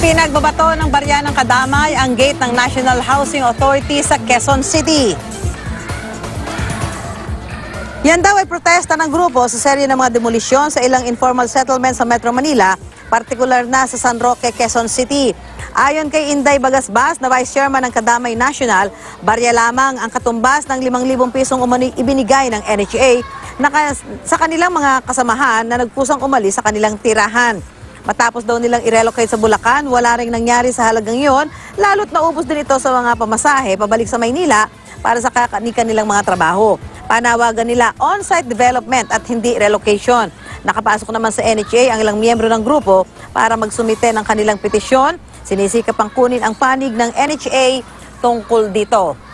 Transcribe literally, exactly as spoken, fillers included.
Pinagbabato ng barya ng Kadamay ang gate ng National Housing Authority sa Quezon City. Yan daw ay protesta ng grupo sa serye ng mga demolisyon sa ilang informal settlements sa Metro Manila, partikular na sa San Roque, Quezon City. Ayon kay Inday Bagasbas na Vice Chairman ng Kadamay National, barya lamang ang katumbas ng limang libong pisong umani ibinigay ng N H A na sa kanilang mga kasamahan na nagpusang umalis sa kanilang tirahan. Matapos daw nilang i-relocate sa Bulacan, wala ring nangyari sa halagang iyon, lalo't naubos din ito sa mga pamasahe pabalik sa Maynila para sa kanilang mga trabaho. Panawagan nila on-site development at hindi relocation. Nakapasok naman sa N H A ang ilang miyembro ng grupo para magsumite ng kanilang petisyon. Sinisikap ang kunin ang panig ng N H A tungkol dito.